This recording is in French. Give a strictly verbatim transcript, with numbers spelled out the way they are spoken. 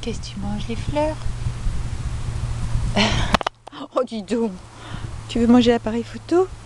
Qu'est-ce que tu manges, les fleurs? Oh, dis donc. Tu veux manger l'appareil photo?